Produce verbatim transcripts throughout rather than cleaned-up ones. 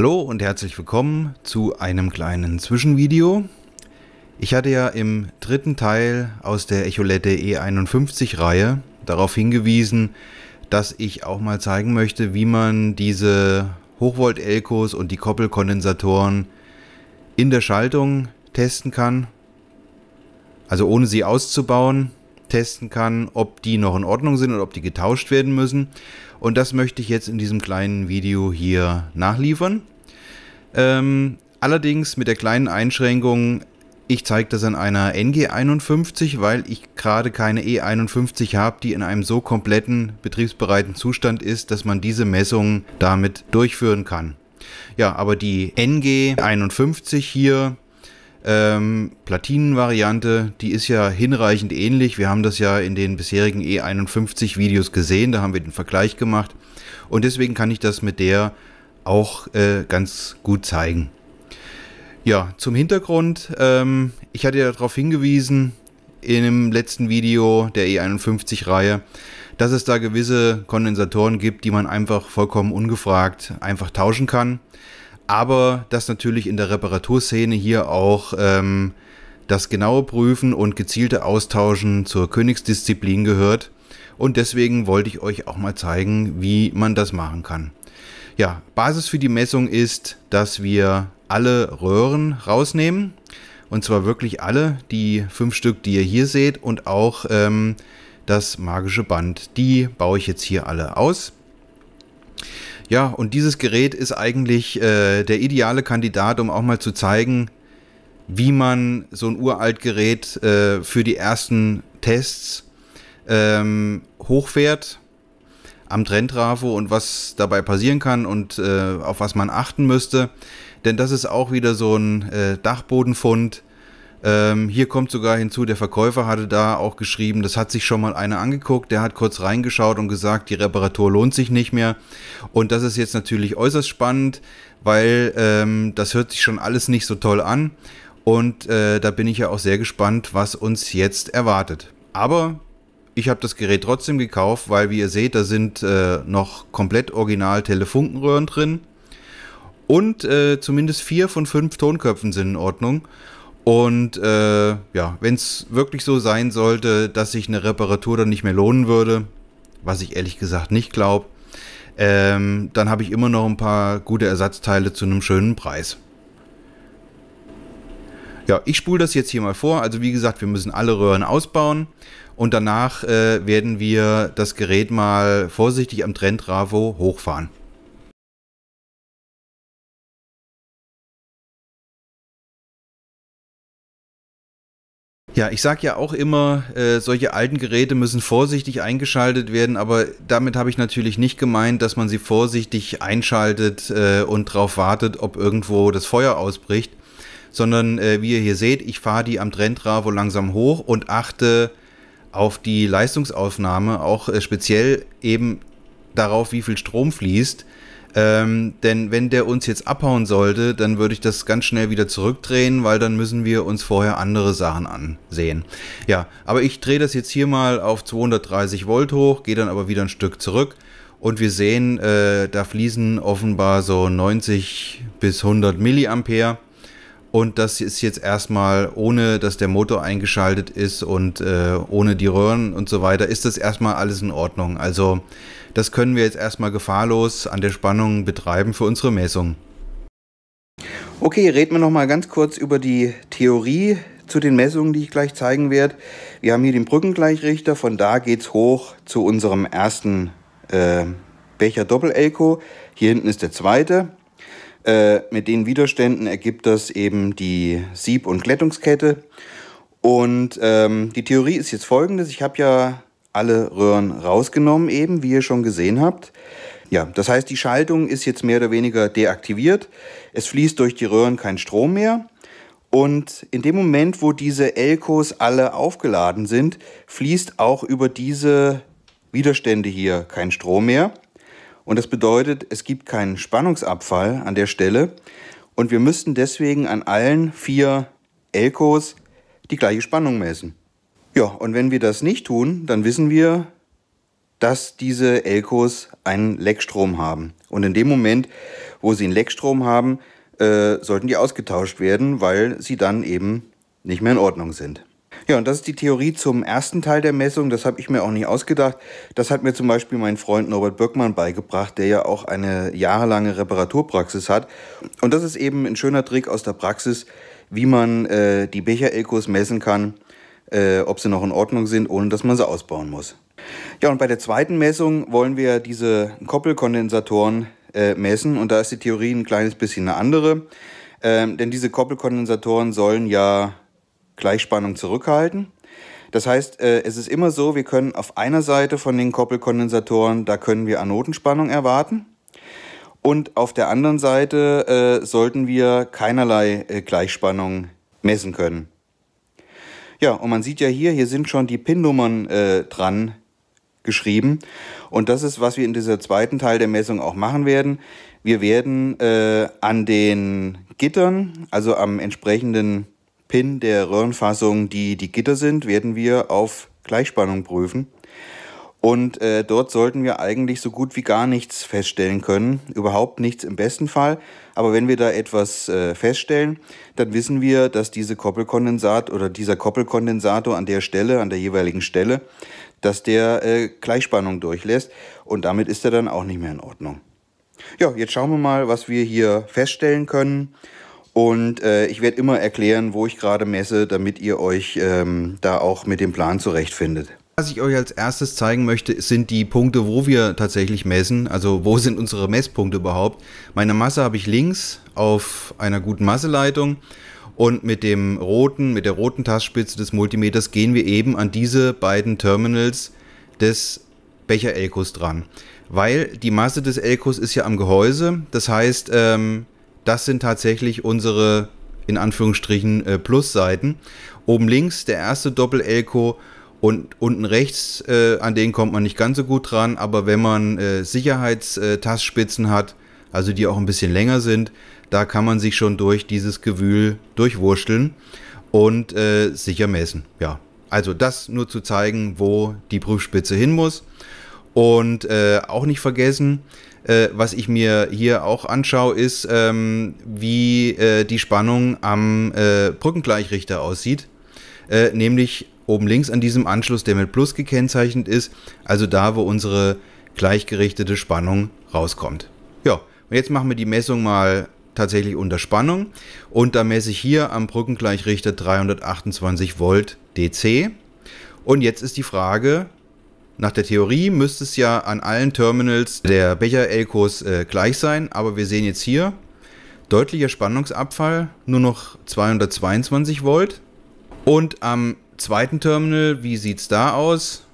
Hallo und herzlich willkommen zu einem kleinen Zwischenvideo. Ich hatte ja im dritten Teil aus der Echolette E einundfünfzig Reihe darauf hingewiesen, dass ich auch mal zeigen möchte, wie man diese Hochvolt-Elcos und die Koppelkondensatoren in der Schaltung testen kann. Also ohne sie auszubauen, testen kann, ob die noch in Ordnung sind oder ob die getauscht werden müssen. Und das möchte ich jetzt in diesem kleinen Video hier nachliefern. Ähm, allerdings mit der kleinen Einschränkung, ich zeige das an einer N G einundfünfzig, weil ich gerade keine E einundfünfzig habe, die in einem so kompletten, betriebsbereiten Zustand ist, dass man diese Messungen damit durchführen kann. Ja, aber die N G einundfünfzig hier, Ähm, Platinenvariante, die ist ja hinreichend ähnlich. Wir haben das ja in den bisherigen E einundfünfzig Videos gesehen, da haben wir den Vergleich gemacht und deswegen kann ich das mit der auch äh, ganz gut zeigen. Ja, zum Hintergrund, ähm, ich hatte ja darauf hingewiesen in dem letzten Video der E einundfünfzig Reihe, dass es da gewisse Kondensatoren gibt, die man einfach vollkommen ungefragt einfach tauschen kann. Aber dass natürlich in der Reparaturszene hier auch ähm, das genaue Prüfen und gezielte Austauschen zur Königsdisziplin gehört. Und deswegen wollte ich euch auch mal zeigen, wie man das machen kann. Ja, Basis für die Messung ist, dass wir alle Röhren rausnehmen. Und zwar wirklich alle, die fünf Stück, die ihr hier seht. Und auch ähm, das magische Band. Die baue ich jetzt hier alle aus. Ja, und dieses Gerät ist eigentlich äh, der ideale Kandidat, um auch mal zu zeigen, wie man so ein uralt Gerät äh, für die ersten Tests ähm, hochfährt am Trenntrafo und was dabei passieren kann und äh, auf was man achten müsste. Denn das ist auch wieder so ein äh, Dachbodenfund. Ähm, hier kommt sogar hinzu, der Verkäufer hatte da auch geschrieben, das hat sich schon mal einer angeguckt, der hat kurz reingeschaut und gesagt, die Reparatur lohnt sich nicht mehr. Und das ist jetzt natürlich äußerst spannend, weil ähm, das hört sich schon alles nicht so toll an. Und äh, da bin ich ja auch sehr gespannt, was uns jetzt erwartet. Aber ich habe das Gerät trotzdem gekauft, weil wie ihr seht, da sind äh, noch komplett original Telefunkenröhren drin. Und äh, zumindest vier von fünf Tonköpfen sind in Ordnung. Und äh, ja, wenn es wirklich so sein sollte, dass sich eine Reparatur dann nicht mehr lohnen würde, was ich ehrlich gesagt nicht glaube, ähm, dann habe ich immer noch ein paar gute Ersatzteile zu einem schönen Preis. Ja, ich spule das jetzt hier mal vor. Also wie gesagt, wir müssen alle Röhren ausbauen und danach äh, werden wir das Gerät mal vorsichtig am Trenntrafo hochfahren. Ja, ich sage ja auch immer, äh, solche alten Geräte müssen vorsichtig eingeschaltet werden, aber damit habe ich natürlich nicht gemeint, dass man sie vorsichtig einschaltet äh, und darauf wartet, ob irgendwo das Feuer ausbricht, sondern äh, wie ihr hier seht, ich fahre die am Trenntrafo langsam hoch und achte auf die Leistungsaufnahme, auch äh, speziell eben darauf, wie viel Strom fließt. Ähm, denn wenn der uns jetzt abhauen sollte, dann würde ich das ganz schnell wieder zurückdrehen, weil dann müssen wir uns vorher andere Sachen ansehen. Ja, aber ich drehe das jetzt hier mal auf zweihundertdreißig Volt hoch, gehe dann aber wieder ein Stück zurück und wir sehen, äh, da fließen offenbar so neunzig bis hundert Milliampere. Und das ist jetzt erstmal, ohne dass der Motor eingeschaltet ist und äh, ohne die Röhren und so weiter, ist das erstmal alles in Ordnung. Also das können wir jetzt erstmal gefahrlos an der Spannung betreiben für unsere Messung. Okay, reden wir noch mal ganz kurz über die Theorie zu den Messungen, die ich gleich zeigen werde. Wir haben hier den Brückengleichrichter, von da geht es hoch zu unserem ersten äh, Becher Doppel-Elco. Hier hinten ist der zweite. Äh, mit den Widerständen ergibt das eben die Sieb- und Glättungskette. Und ähm, die Theorie ist jetzt folgendes. Ich habe ja alle Röhren rausgenommen, eben, wie ihr schon gesehen habt. Ja, das heißt, die Schaltung ist jetzt mehr oder weniger deaktiviert. Es fließt durch die Röhren kein Strom mehr. Und in dem Moment, wo diese Elcos alle aufgeladen sind, fließt auch über diese Widerstände hier kein Strom mehr. Und das bedeutet, es gibt keinen Spannungsabfall an der Stelle. Und wir müssten deswegen an allen vier Elcos die gleiche Spannung messen. Ja, und wenn wir das nicht tun, dann wissen wir, dass diese Elcos einen Leckstrom haben. Und in dem Moment, wo sie einen Leckstrom haben, äh, sollten die ausgetauscht werden, weil sie dann eben nicht mehr in Ordnung sind. Ja, und das ist die Theorie zum ersten Teil der Messung. Das habe ich mir auch nicht ausgedacht. Das hat mir zum Beispiel mein Freund Norbert Böckmann beigebracht, der ja auch eine jahrelange Reparaturpraxis hat. Und das ist eben ein schöner Trick aus der Praxis, wie man äh, die Becher-Elkos messen kann, äh, ob sie noch in Ordnung sind, ohne dass man sie ausbauen muss. Ja, und bei der zweiten Messung wollen wir diese Koppelkondensatoren äh, messen. Und da ist die Theorie ein kleines bisschen eine andere. Ähm, denn diese Koppelkondensatoren sollen ja Gleichspannung zurückhalten. Das heißt, äh, es ist immer so, wir können auf einer Seite von den Koppelkondensatoren, da können wir Anodenspannung erwarten. Und auf der anderen Seite äh, sollten wir keinerlei äh, Gleichspannung messen können. Ja, und man sieht ja hier, hier sind schon die Pin-Nummern äh, dran geschrieben. Und das ist, was wir in dieser zweiten Teil der Messung auch machen werden. Wir werden äh, an den Gittern, also am entsprechenden Pin der Röhrenfassung, die die Gitter sind, werden wir auf Gleichspannung prüfen. Und äh, dort sollten wir eigentlich so gut wie gar nichts feststellen können. Überhaupt nichts im besten Fall. Aber wenn wir da etwas äh, feststellen, dann wissen wir, dass diese Koppelkondensat oder dieser Koppelkondensator an der Stelle, an der jeweiligen Stelle, dass der äh, Gleichspannung durchlässt. Und damit ist er dann auch nicht mehr in Ordnung. Ja, jetzt schauen wir mal, was wir hier feststellen können. Und äh, ich werde immer erklären, wo ich gerade messe, damit ihr euch ähm, da auch mit dem Plan zurechtfindet. Was ich euch als erstes zeigen möchte, sind die Punkte, wo wir tatsächlich messen. Also wo sind unsere Messpunkte überhaupt? Meine Masse habe ich links auf einer guten Masseleitung. Und mit dem roten, mit der roten Tastspitze des Multimeters gehen wir eben an diese beiden Terminals des Becher-Elkos dran. Weil die Masse des Elkos ist ja am Gehäuse. Das heißt, ähm, das sind tatsächlich unsere, in Anführungsstrichen, äh, Plusseiten. Oben links der erste Doppel-Elko und unten rechts, äh, an den kommt man nicht ganz so gut dran. Aber wenn man äh, Sicherheitstastspitzen hat, also die auch ein bisschen länger sind, da kann man sich schon durch dieses Gewühl durchwursteln und äh, sicher messen. Ja, also das nur zu zeigen, wo die Prüfspitze hin muss. Und äh, auch nicht vergessen, äh, was ich mir hier auch anschaue, ist, ähm, wie äh, die Spannung am äh, Brückengleichrichter aussieht. Äh, nämlich oben links an diesem Anschluss, der mit Plus gekennzeichnet ist, also da, wo unsere gleichgerichtete Spannung rauskommt. Ja, und jetzt machen wir die Messung mal tatsächlich unter Spannung. Und da messe ich hier am Brückengleichrichter dreihundertachtundzwanzig Volt D C. Und jetzt ist die Frage, nach der Theorie müsste es ja an allen Terminals der Becher-Elkos äh, gleich sein, aber wir sehen jetzt hier deutlicher Spannungsabfall, nur noch zweihundertzweiundzwanzig Volt. Und am zweiten Terminal, wie sieht es da aus?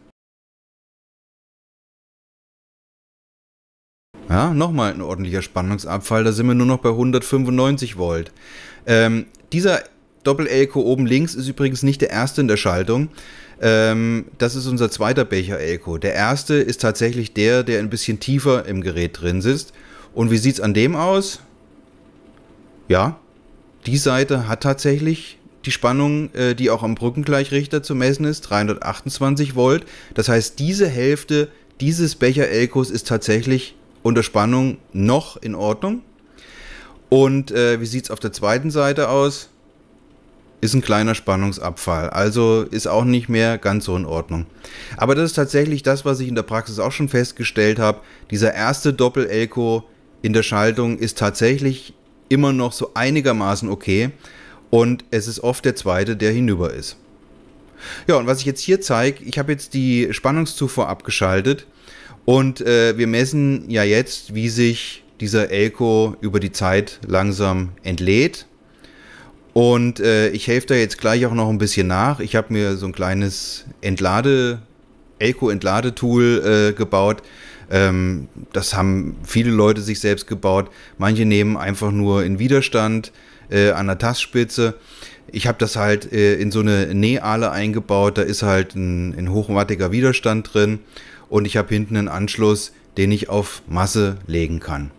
Ja, nochmal ein ordentlicher Spannungsabfall, da sind wir nur noch bei hundertfünfundneunzig Volt. Ähm, dieser Doppel-Elko oben links ist übrigens nicht der erste in der Schaltung. Ähm, das ist unser zweiter Becher-Elko. Der erste ist tatsächlich der, der ein bisschen tiefer im Gerät drin sitzt. Und wie sieht es an dem aus? Ja, die Seite hat tatsächlich die Spannung, äh, die auch am Brückengleichrichter zu messen ist, dreihundertachtundzwanzig Volt. Das heißt, diese Hälfte dieses Becher-Elkos ist tatsächlich unter Spannung noch in Ordnung. Und äh, wie sieht es auf der zweiten Seite aus? Ist ein kleiner Spannungsabfall, also ist auch nicht mehr ganz so in Ordnung. Aber das ist tatsächlich das, was ich in der Praxis auch schon festgestellt habe. Dieser erste Doppel-Elko in der Schaltung ist tatsächlich immer noch so einigermaßen okay. Und es ist oft der zweite, der hinüber ist. Ja, und was ich jetzt hier zeige, ich habe jetzt die Spannungszufuhr abgeschaltet. Und äh, wir messen ja jetzt, wie sich dieser Elko über die Zeit langsam entlädt. Und äh, ich helfe da jetzt gleich auch noch ein bisschen nach. Ich habe mir so ein kleines Entlade, Elko-Entladetool äh, gebaut. Ähm, das haben viele Leute sich selbst gebaut. Manche nehmen einfach nur in Widerstand äh, an der Tastspitze. Ich habe das halt äh, in so eine Nähahle eingebaut. Da ist halt ein, ein hochwattiger Widerstand drin. Und ich habe hinten einen Anschluss, den ich auf Masse legen kann.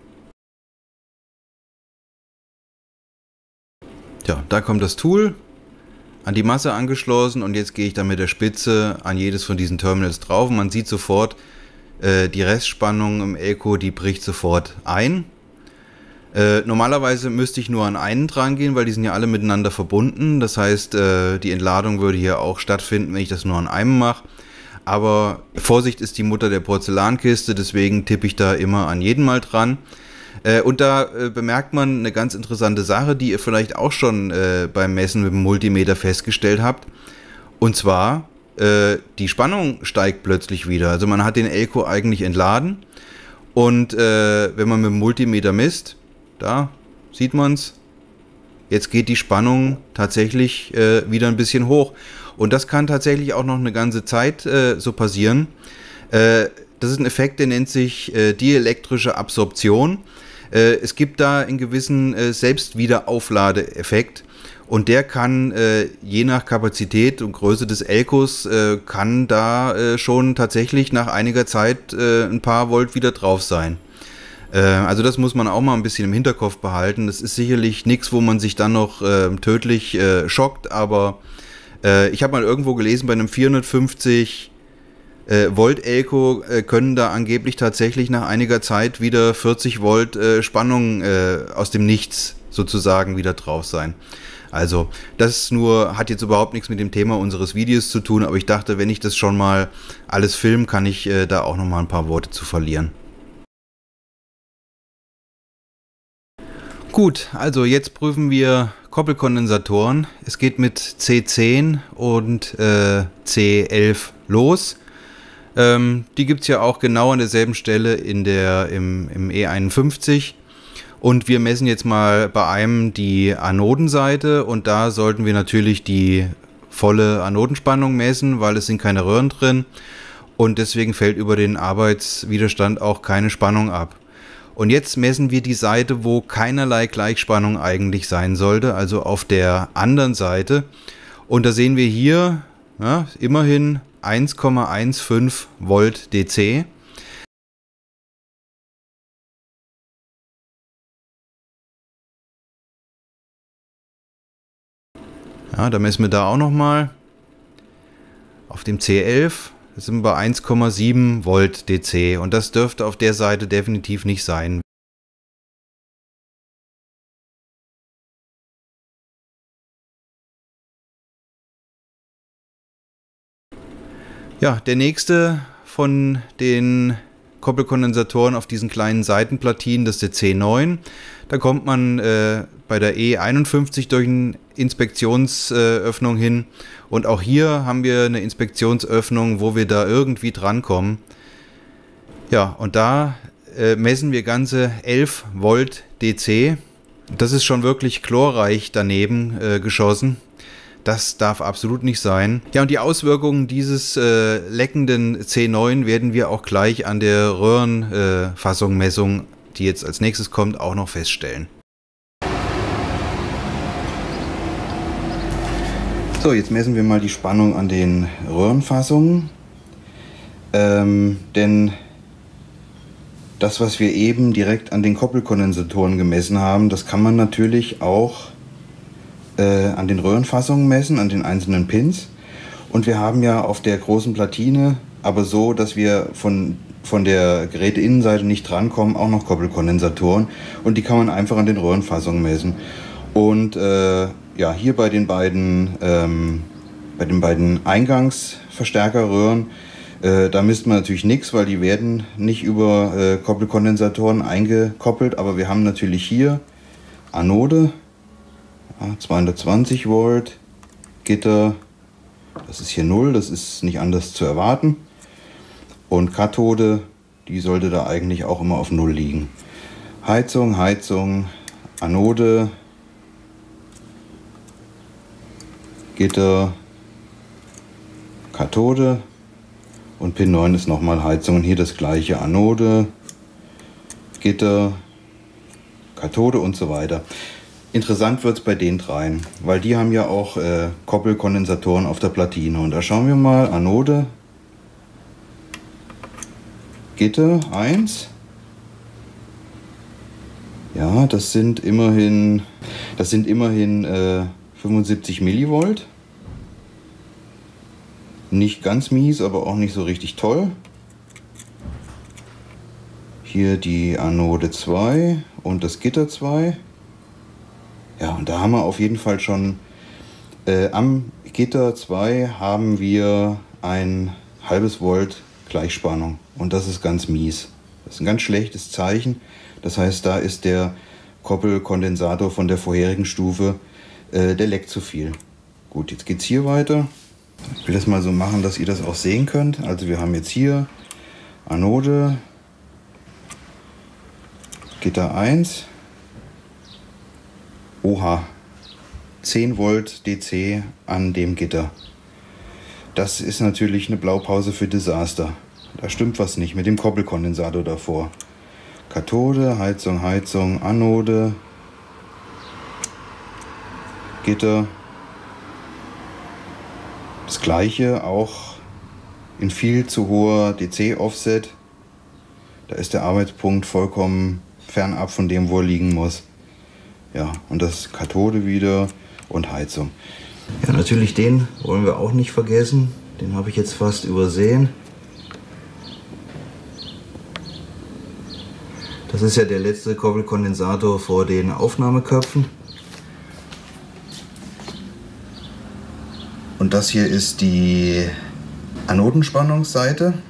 Ja, da kommt das Tool an die Masse angeschlossen und jetzt gehe ich dann mit der Spitze an jedes von diesen Terminals drauf. Und man sieht sofort, äh, die Restspannung im Elko, die bricht sofort ein. Äh, normalerweise müsste ich nur an einen dran gehen, weil die sind ja alle miteinander verbunden. Das heißt, äh, die Entladung würde hier auch stattfinden, wenn ich das nur an einem mache. Aber Vorsicht ist die Mutter der Porzellankiste, deswegen tippe ich da immer an jeden mal dran. Äh, und da äh, bemerkt man eine ganz interessante Sache, die ihr vielleicht auch schon äh, beim Messen mit dem Multimeter festgestellt habt. Und zwar, äh, die Spannung steigt plötzlich wieder. Also man hat den Elko eigentlich entladen. Und äh, wenn man mit dem Multimeter misst, da sieht man es, jetzt geht die Spannung tatsächlich äh, wieder ein bisschen hoch. Und das kann tatsächlich auch noch eine ganze Zeit äh, so passieren. Äh, das ist ein Effekt, der nennt sich äh, dielektrische Absorption. Äh, es gibt da einen gewissen äh, Selbstwiederaufladeeffekt. Und der kann äh, je nach Kapazität und Größe des Elkos äh, kann da äh, schon tatsächlich nach einiger Zeit äh, ein paar Volt wieder drauf sein. Äh, also das muss man auch mal ein bisschen im Hinterkopf behalten. Das ist sicherlich nichts, wo man sich dann noch äh, tödlich äh, schockt, aber äh, ich habe mal irgendwo gelesen, bei einem vierhundertfünfzig äh, Volt Elko äh, können da angeblich tatsächlich nach einiger Zeit wieder vierzig Volt äh, Spannung äh, aus dem Nichts sozusagen wieder drauf sein. Also das nur hat jetzt überhaupt nichts mit dem Thema unseres Videos zu tun, aber ich dachte, wenn ich das schon mal alles filme, kann ich äh, da auch noch mal ein paar Worte zu verlieren. Gut, also jetzt prüfen wir Koppelkondensatoren. Es geht mit C zehn und äh, C elf los. Ähm, die gibt es ja auch genau an derselben Stelle in der, im, im E einundfünfzig. Und wir messen jetzt mal bei einem die Anodenseite und da sollten wir natürlich die volle Anodenspannung messen, weil es sind keine Röhren drin und deswegen fällt über den Arbeitswiderstand auch keine Spannung ab. Und jetzt messen wir die Seite, wo keinerlei Gleichspannung eigentlich sein sollte, also auf der anderen Seite. Und da sehen wir hier ja, immerhin eins Komma fünfzehn Volt D C. Ja, da messen wir da auch nochmal. Auf dem C elf sind wir bei eins Komma sieben Volt D C und das dürfte auf der Seite definitiv nicht sein. Ja, der nächste von den Koppelkondensatoren auf diesen kleinen Seitenplatinen, das ist der C neun. Da kommt man äh, bei der E einundfünfzig durch eine Inspektionsöffnung äh, hin. Und auch hier haben wir eine Inspektionsöffnung, wo wir da irgendwie drankommen. Ja, und da äh, messen wir ganze elf Volt D C. Das ist schon wirklich chlorreich daneben äh, geschossen. Das darf absolut nicht sein. Ja, und die Auswirkungen dieses äh, leckenden C neun werden wir auch gleich an der Röhrenfassungsmessung, äh, die jetzt als nächstes kommt, auch noch feststellen. So, jetzt messen wir mal die Spannung an den Röhrenfassungen. Ähm, denn das, was wir eben direkt an den Koppelkondensatoren gemessen haben, das kann man natürlich auch an den Röhrenfassungen messen, an den einzelnen Pins. Und wir haben ja auf der großen Platine, aber so, dass wir von, von der Geräteinnenseite nicht drankommen, auch noch Koppelkondensatoren. Und die kann man einfach an den Röhrenfassungen messen. Und äh, ja, hier bei den beiden, ähm, bei den beiden Eingangsverstärkerröhren, äh, da misst man natürlich nichts, weil die werden nicht über äh, Koppelkondensatoren eingekoppelt. Aber wir haben natürlich hier Anode, zweihundertzwanzig Volt, Gitter, das ist hier null, das ist nicht anders zu erwarten. Und Kathode, die sollte da eigentlich auch immer auf null liegen. Heizung, Heizung, Anode, Gitter, Kathode und Pin neun ist nochmal Heizung. Und hier das gleiche, Anode, Gitter, Kathode und so weiter. Interessant wird es bei den dreien, weil die haben ja auch äh, Koppelkondensatoren auf der Platine. Und da schauen wir mal, Anode, Gitter eins. Ja, das sind immerhin, das sind immerhin äh, fünfundsiebzig Millivolt. Nicht ganz mies, aber auch nicht so richtig toll. Hier die Anode zwei und das Gitter zwei. Ja, und da haben wir auf jeden Fall schon, äh, am Gitter zwei haben wir ein halbes Volt Gleichspannung. Und das ist ganz mies. Das ist ein ganz schlechtes Zeichen. Das heißt, da ist der Koppelkondensator von der vorherigen Stufe, äh, der leckt zu viel. Gut, jetzt geht es hier weiter. Ich will das mal so machen, dass ihr das auch sehen könnt. Also wir haben jetzt hier Anode, Gitter eins. Oha, zehn Volt D C an dem Gitter. Das ist natürlich eine Blaupause für Desaster. Da stimmt was nicht mit dem Koppelkondensator davor. Kathode, Heizung, Heizung, Anode, Gitter. Das gleiche auch in viel zu hoher D C-Offset. Da ist der Arbeitspunkt vollkommen fernab von dem, wo er liegen muss. Ja, und das Kathode wieder und Heizung. Ja, natürlich den wollen wir auch nicht vergessen. Den habe ich jetzt fast übersehen. Das ist ja der letzte Koppelkondensator vor den Aufnahmeköpfen. Und das hier ist die Anodenspannungsseite.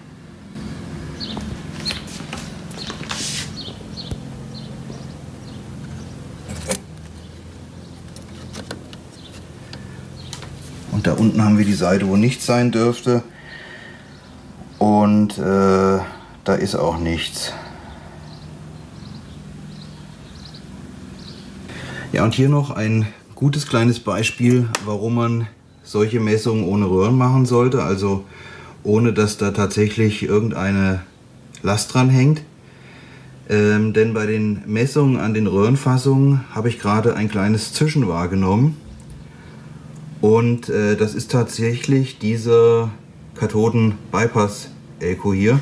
Und da unten haben wir die Seite, wo nichts sein dürfte. Und äh, da ist auch nichts. Ja, und hier noch ein gutes kleines Beispiel, warum man solche Messungen ohne Röhren machen sollte. Also ohne, dass da tatsächlich irgendeine Last dran hängt. Ähm, denn bei den Messungen an den Röhrenfassungen habe ich gerade ein kleines Zischen wahrgenommen. Und äh, das ist tatsächlich dieser Kathoden-Bypass-Elko hier.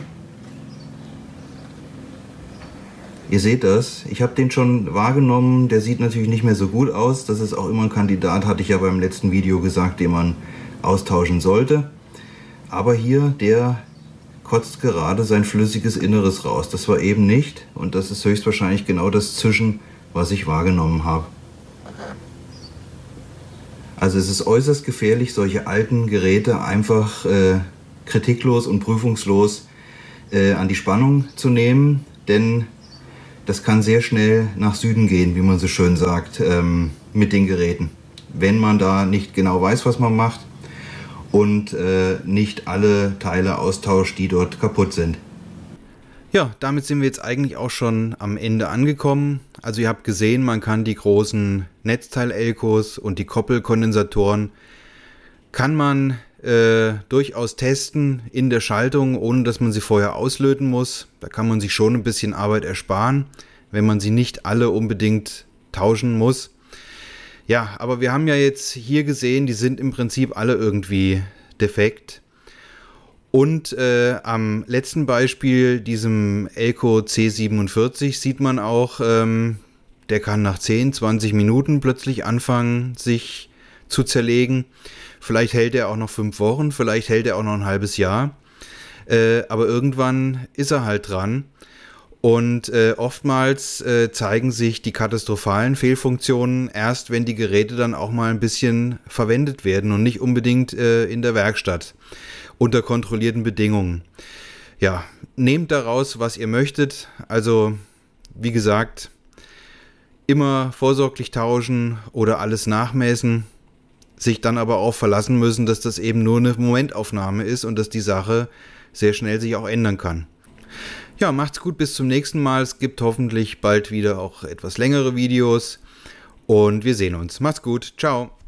Ihr seht das, ich habe den schon wahrgenommen, der sieht natürlich nicht mehr so gut aus. Das ist auch immer ein Kandidat, hatte ich ja beim letzten Video gesagt, den man austauschen sollte. Aber hier, der kotzt gerade sein flüssiges Inneres raus. Das war eben nicht und das ist höchstwahrscheinlich genau das Zischen, was ich wahrgenommen habe. Also es ist äußerst gefährlich, solche alten Geräte einfach äh, kritiklos und prüfungslos äh, an die Spannung zu nehmen, denn das kann sehr schnell nach Süden gehen, wie man so schön sagt, ähm, mit den Geräten. Wenn man da nicht genau weiß, was man macht und äh, nicht alle Teile austauscht, die dort kaputt sind. Ja, damit sind wir jetzt eigentlich auch schon am Ende angekommen. Also ihr habt gesehen, man kann die großen Netzteil-Elkos und die Koppelkondensatoren kann man äh, durchaus testen in der Schaltung, ohne dass man sie vorher auslöten muss. Da kann man sich schon ein bisschen Arbeit ersparen, wenn man sie nicht alle unbedingt tauschen muss. Ja, aber wir haben ja jetzt hier gesehen, die sind im Prinzip alle irgendwie defekt. Und äh, am letzten Beispiel, diesem Elko C siebenundvierzig, sieht man auch, ähm, der kann nach zehn, zwanzig Minuten plötzlich anfangen, sich zu zerlegen. Vielleicht hält er auch noch fünf Wochen, vielleicht hält er auch noch ein halbes Jahr. Äh, aber irgendwann ist er halt dran. Und äh, oftmals äh, zeigen sich die katastrophalen Fehlfunktionen erst, wenn die Geräte dann auch mal ein bisschen verwendet werden und nicht unbedingt äh, in der Werkstatt unter kontrollierten Bedingungen. Ja, nehmt daraus, was ihr möchtet. Also, wie gesagt, immer vorsorglich tauschen oder alles nachmessen, sich dann aber auch verlassen müssen, dass das eben nur eine Momentaufnahme ist und dass die Sache sehr schnell sich auch ändern kann. Ja, macht's gut, bis zum nächsten Mal. Es gibt hoffentlich bald wieder auch etwas längere Videos und wir sehen uns. Macht's gut, ciao.